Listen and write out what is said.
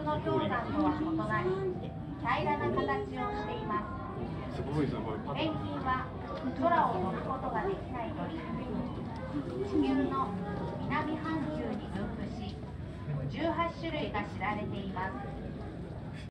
の氷山とは異なり、平らな形をしています。ペンギンは空を飛ぶことができない鳥、地球の南半球に分布し、18種類が知られています。